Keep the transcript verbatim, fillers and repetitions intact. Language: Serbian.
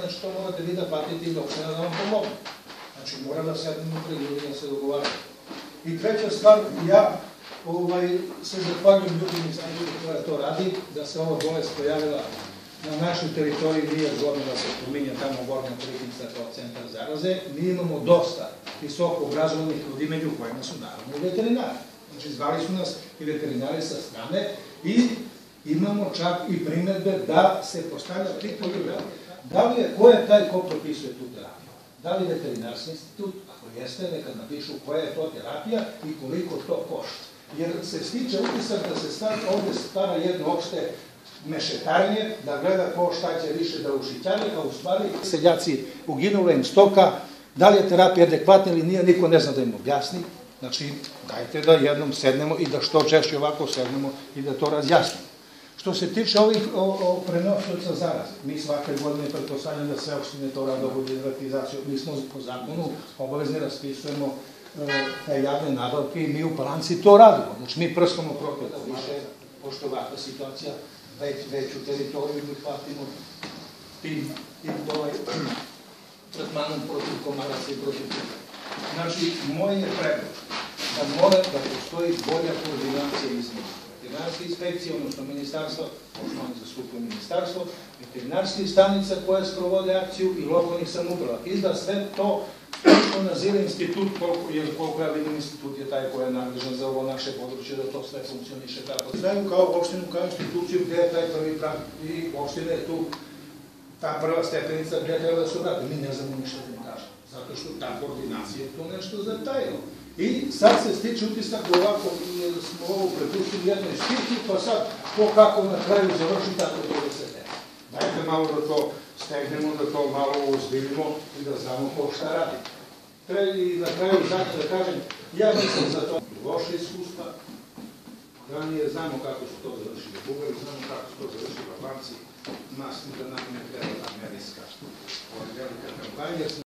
što morate vi da platite i opština da vam pomogne. Znači, mora da sednemo pred ljudi da se dogovaramo. I treća stvar, ja se zahvaljujem ljudima iz Srbije koja to radi, da se ova bolest pojavila na našoj teritoriji, nije zgodno da se pominje tamo Gornja Plitica kao centar zaraze. Mi imamo dosta visoko obrazovanih ljudi, među kojima su naravno i veterinari. Znači, zvali su nas i veterinari sa strane i imamo čak i primedbe da se postavlja pitanje da li je, ko je taj ko propisuje tu terapiju? Da li veterinarski institut, ako jeste, neka napišu koja je to terapija i koliko to košta. Jer se stiče utisak da se ovde stvara jedno opšte mešetarenje, da gleda ko šta će više da ušićari, a u stvari seljaci uginula im stoka, da li je terapija adekvatna ili nije, niko ne zna da im objasni. Znači, dajte da jednom sednemo i da što češće ovako sednemo i da to razjasnimo. Što se tiče ovih prenosioca zaraze, mi svake godine pretpostavljamo da sve opštine to rade ovu dedratizaciju. Mi smo po zakonu obavezni raspisujemo te javne nabavke i mi u Palanci to radimo. Znači, mi prskamo protiv da više, pošto ovakva situacija, veću teritoriju mi platimo tim tretmanom protiv komaraca i protiv toga. Znači, moj je predlog da mora da postoji bolja koordinacija između veterinarske inspekcije, odnosno ministarstva, pošto oni zastupaju ministarstvo, veterinarskih stanica koje sprovode akciju i lokalnih samouprava. I da sve to što naziva institut, koliko ja vidim institut je taj koji je nadležan za ovo naše područje, da to sve funkcioniše tako. Znaju kao opštinu, kao instituciju gde je taj prvi prag i opština je tu ta prva stepenica gde treba da se obrati. Mi ne znamo ništa da im kažemo, zato što ta koordinacija je tu nešto zatajilo. I sad se stiče utisak da ovako smo ovo prepustili jednoj stici, pa sad ko kako na kraju završi, tako to da se ne. Dajte malo da to stegnemo, da to malo uzdiljimo i da znamo ko šta radi. I na kraju zato da kažem, ja mislim za to loše iskustva, ranije znamo kako su to završili Bugari, znamo kako su to završili Albanci, nas da nam ne treba ta medijska velika kampanja,